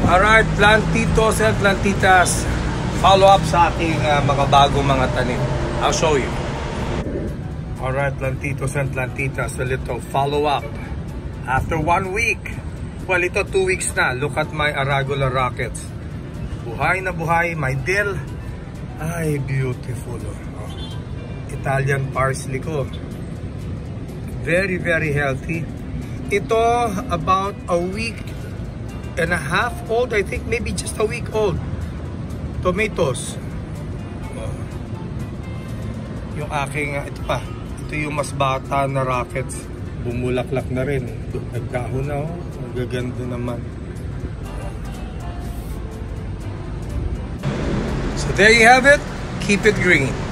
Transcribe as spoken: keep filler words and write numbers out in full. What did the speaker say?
Alright, plantitos and plantitas, follow up sa ating uh, mga bagong mga tanim. I'll show you. Alright, plantitos and plantitas, a little follow up. After one week, well, ito two weeks na. Look at my arugula rockets. Buhay na buhay, my dill. Ay, beautiful. Oh. Italian parsley ko. Very, very healthy. Ito, about a week and a half old, I think, maybe just a week old. Tomatoes. Oh. Yung aking, ito pa, ito yung mas bata na rockets. Bumulaklak na rin. Nagdahon na, oh. Ang gaganda naman. So there you have it. Keep it green.